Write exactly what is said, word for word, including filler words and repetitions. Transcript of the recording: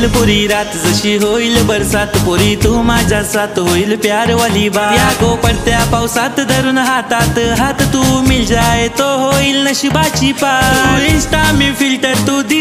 होईल पुरी रात जशी होईल बरसात पोरी तू माझ्या साथ होईल प्यारवाली बात या गो पडत्या पावसात धरून हातात हात तू मिल जाए तो होईल नशिबाची पार इंस्टा मी फिल्टर तू